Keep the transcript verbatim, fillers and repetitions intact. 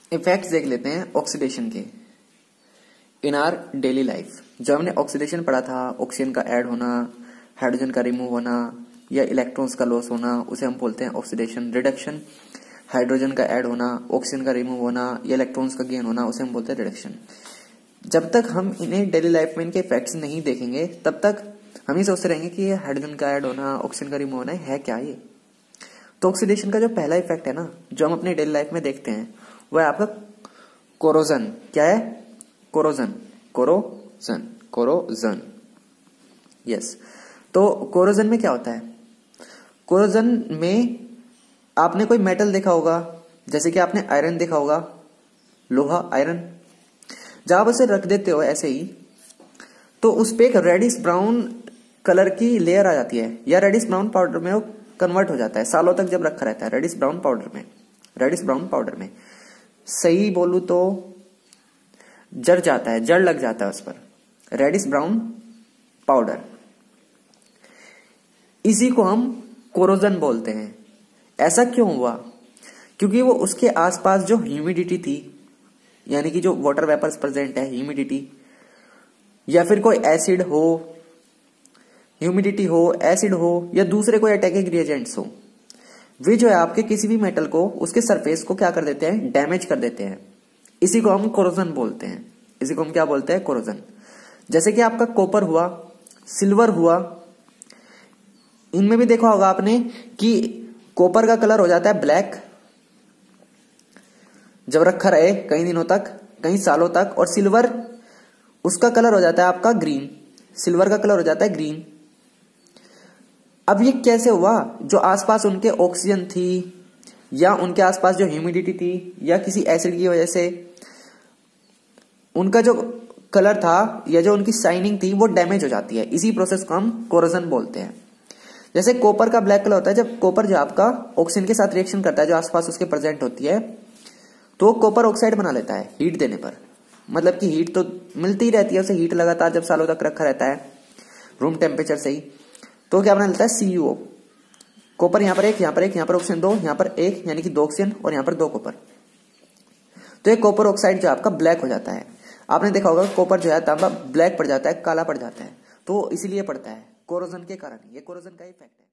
Effects देख लेते हैं ऑक्सीडेशन के इन आर डेली लाइफ। जो हमने ऑक्सीडेशन पढ़ा था, ऑक्सीजन का ऐड होना, हाइड्रोजन का रिमूव होना या इलेक्ट्रॉन्स का लॉस होना, उसे हम बोलते हैं ऑक्सीडेशन। रिडक्शन, हाइड्रोजन का ऐड होना, ऑक्सीजन का रिमूव होना या इलेक्ट्रॉन्स का गेन होना, उसे हम बोलते हैं रिडक्शन। जब तक हम इन्हें डेली लाइफ में इनके इफेक्ट्स नहीं देखेंगे तब तक हम ही सोचते रहेंगे कि ये हाइड्रोजन का ऐड होना, ऑक्सीजन का रिमूव होना है क्या ये। तो ऑक्सीडेशन का जो पहला इफेक्ट है ना, जो हम अपने डेली लाइफ में देखते हैं, वो है आपका कोरोजन। क्या है? Corrosion, corrosion, corrosion. यस। तो कोरोजन में क्या होता है? कोरोजन में आपने कोई मेटल देखा होगा, जैसे कि आपने आयरन देखा होगा, लोहा, आयरन। जब आप उसे रख देते हो ऐसे ही, तो उस पे एक रेडिश ब्राउन कलर की लेयर आ जाती है, या रेडिश ब्राउन पाउडर में वो कन्वर्ट हो जाता है। सालों तक जब रखा रहता है रेडिश ब्राउन पाउडर में, रेडिश ब्राउन पाउडर में सही बोलूं तो जड़ जाता है, जड़ लग जाता है उस पर, रेडिश ब्राउन पाउडर। इसी को हम कोरोजन बोलते हैं। ऐसा क्यों हुआ? क्योंकि वो उसके आसपास जो ह्यूमिडिटी थी, यानी कि जो वाटर वेपर्स प्रेजेंट है, ह्यूमिडिटी, या फिर कोई एसिड हो, ह्यूमिडिटी हो, एसिड हो, या दूसरे कोई अटैकिंग रिएजेंट्स हो, वे जो है आपके किसी भी मेटल को, उसके सरफेस को क्या कर देते हैं? डैमेज कर देते हैं। इसी को हम कोरोजन बोलते हैं। इसी को हम क्या बोलते हैं? कोरोजन। जैसे कि आपका कॉपर हुआ, सिल्वर हुआ, इनमें भी देखा होगा आपने कि कॉपर का कलर हो जाता है ब्लैक जब रखा रहे कई दिनों तक, कई सालों तक, और सिल्वर उसका कलर हो जाता है आपका ग्रीन। सिल्वर का कलर हो जाता है ग्रीन। अब ये कैसे हुआ? जो आसपास उनके ऑक्सीजन थी, या उनके आसपास जो ह्यूमिडिटी थी, या किसी एसिड की वजह से उनका जो कलर था या जो उनकी शाइनिंग थी वो डैमेज हो जाती है। इसी प्रोसेस को हम कोरोजन बोलते हैं। जैसे कॉपर का ब्लैक कलर होता है, जब कॉपर जो आपका ऑक्सीजन के साथ रिएक्शन करता है जो आसपास उसके प्रेजेंट होती है, तो कॉपर ऑक्साइड बना लेता है हीट देने पर। मतलब कि हीट तो मिलती ही रहती है उसे, हीट लगातार जब सालों तक रखा रहता है रूम टेम्परेचर से ही, तो क्या बना लेता है? सी यू ओ। कॉपर यहाँ पर एक, यहाँ पर एक, यहाँ पर ऑक्सीजन दो, यहाँ पर एक, यानी कि दो ऑक्सीजन, और यहाँ पर दो कॉपर। तो एक कॉपर ऑक्साइड जो आपका ब्लैक हो जाता है। आपने देखा होगा कॉपर जो है तांबा ब्लैक पड़ जाता है, काला पड़ जाता है, तो इसीलिए पड़ता है कोरोजन के कारण। ये कोरोजन का इफेक्ट है।